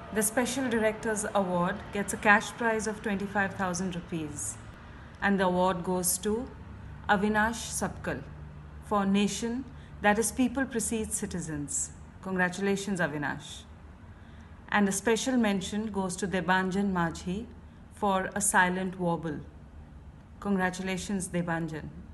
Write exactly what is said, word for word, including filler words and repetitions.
The Special Directors Award gets a cash prize of twenty-five thousand rupees, and the award goes to Avinash Sapkal for Nation, that is People Precedes Citizens. Congratulations, Avinash. And a special mention goes to Debanjan Majhi for A Silent Warble. Congratulations, Debanjan.